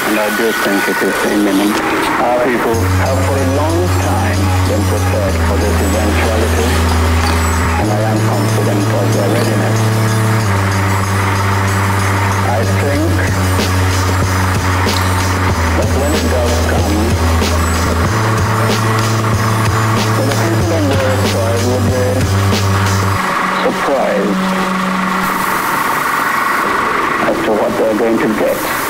and I do think it is imminent. Our people have for a long time been prepared for this eventuality, and I am confident of their readiness. I think that when it does come, the people on their side will be surprised as to what they're going to get.